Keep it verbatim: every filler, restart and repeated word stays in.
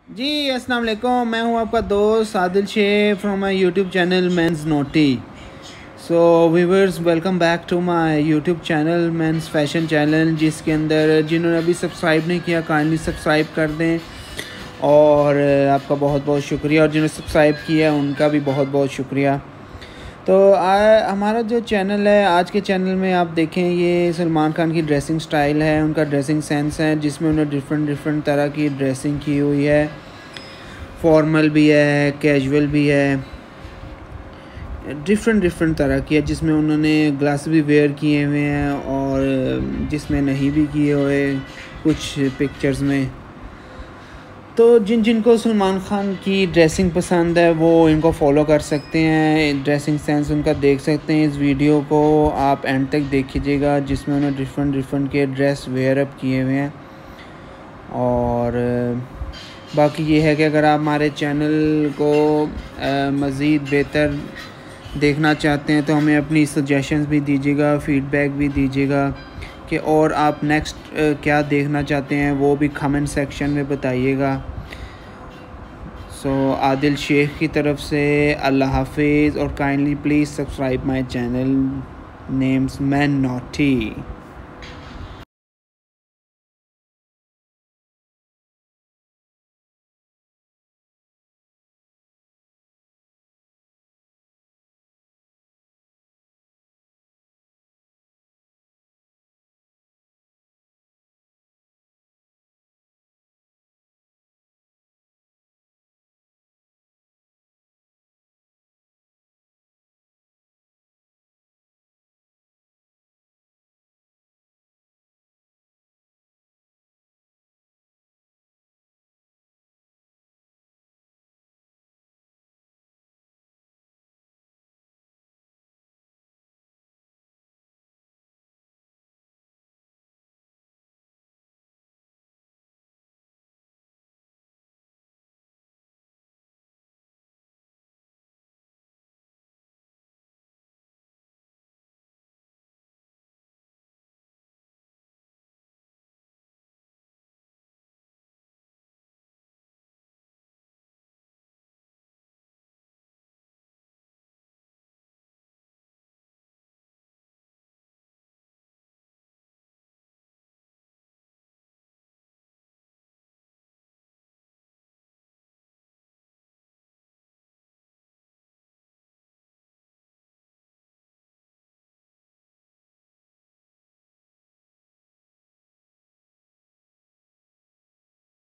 जी अस्सलाम वालेकुम, मैं हूं आपका दोस्त Adil Shaikh from my YouTube channel men's naughty. So viewers, welcome back to my YouTube channel men's fashion channel, जिसके अंदर जिन्होंने अभी सब्सक्राइब नहीं किया काइंडली सब्सक्राइब कर दें। और आपका बहुत बहुत शुक्रिया, और जिन्होंने सब्सक्राइब किया उनका भी बहुत बहुत शुक्रिया। तो आ, हमारा जो चैनल है, आज के चैनल में आप देखें, ये सलमान खान की ड्रेसिंग स्टाइल है, उनका ड्रेसिंग सेंस है, जिसमें उन्होंने डिफरेंट डिफरेंट तरह की ड्रेसिंग की हुई है। फॉर्मल भी है, कैजुअल भी है, डिफरेंट डिफरेंट तरह की है, जिसमें उन्होंने ग्लास भी वेयर किए हुए हैं और जिसमें नहीं भी किए हुए कुछ पिक्चर्स में। तो जिन जिनको सलमान खान की ड्रेसिंग पसंद है वो इनको फॉलो कर सकते हैं, ड्रेसिंग सेंस उनका देख सकते हैं। इस वीडियो को आप एंड तक देखिएगा, जिसमें उन्होंने डिफरेंट डिफरेंट के ड्रेस वेयर अप किए हुए हैं। और बाकी ये है कि अगर आप हमारे चैनल को मज़ीद बेहतर देखना चाहते हैं तो हमें अपनी सजेशंस भी दीजिएगा, फ़ीडबैक भी दीजिएगा कि और आप नेक्स्ट क्या देखना चाहते हैं, वो भी कमेंट सेक्शन में बताइएगा। सो आदिल शेख की तरफ से अल्लाह हाफिज़, और kindly please subscribe my channel name's man naughty.